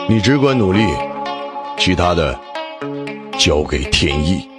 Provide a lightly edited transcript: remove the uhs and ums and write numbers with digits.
你只管努力，其他的交给天意。